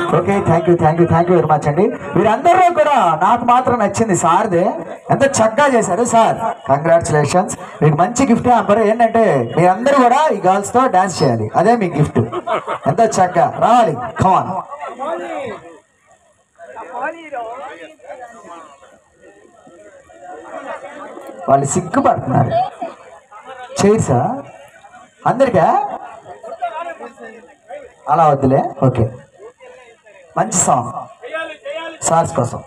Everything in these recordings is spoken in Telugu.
Okay, thank you very much అండి. మీరందరూ కూడా నాకు మాత్రం నచ్చింది సార్దే, ఎంత చక్కగా చేశారు సార్. కంగ్రాచులేషన్స్. మీకు మంచి గిఫ్ట్ అంటారు ఏంటంటే మీరందరూ కూడా ఈ గర్ల్స్ తో డాన్స్ చేయాలి, అదే మీ గిఫ్ట్. ఎంత చక్కగా రావాలి. కమాన్. వాళ్ళు సిగ్గుపడుతున్నారు. చైర్సా అందరికా? అలా వద్దులే. ఓకే, మంచి సాంగ్ సార్స్ కోసం.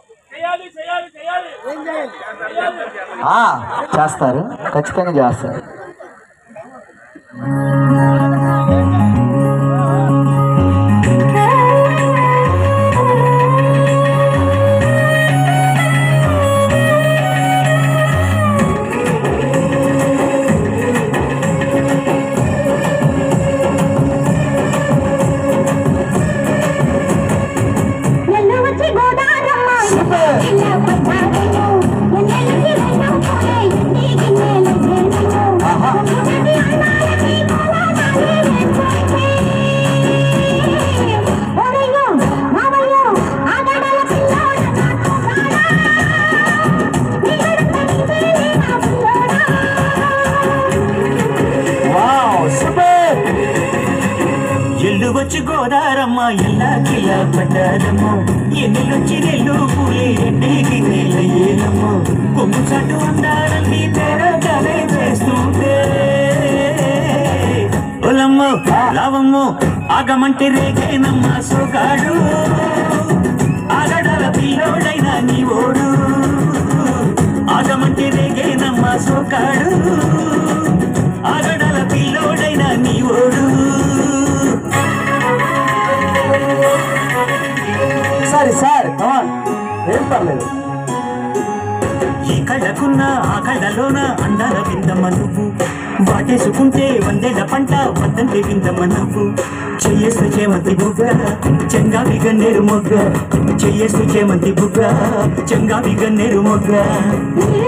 చేస్తారు, ఖచ్చితంగా చేస్తారు. వచ్చి గోదారమ్మ ఎల్లా కిలా పడ్డారమ్మ ఎన్నెలొచ్చి నెల్లు పూలే ఎండికి నెల్లయ్యేనమ్మ కొమ్ము చాటు అందారని తెరగలే చేస్తుంటే ఒలమ్మ లావమ్మ ఆగమంటే రేగేనమ్మ సోగాడు ఆగడాల పిల్లోడైనా నీ ఓడు ఆగమంటే రేగేనమ్మ సోగాడు ఆగడాల పిల్లోడైనా నీ ఓడు. సార్ ఏం పర్లేదు. ఈ కళ్ళకున్న ఆ కళ్ళలోన అందాల విందమ్మ నువ్వు వాటేసుకుంటే వందేళ్ల పంట వద్దంటే విందమ్మ నువ్వు చెయ్యేస్తు చేమంతి బుగ్గ చెంగావి గన్నేరు మొగ్గ చెయ్యేస్తు చేమంతి బుగ్గ చెంగావి గన్నేరు మొగ్గ.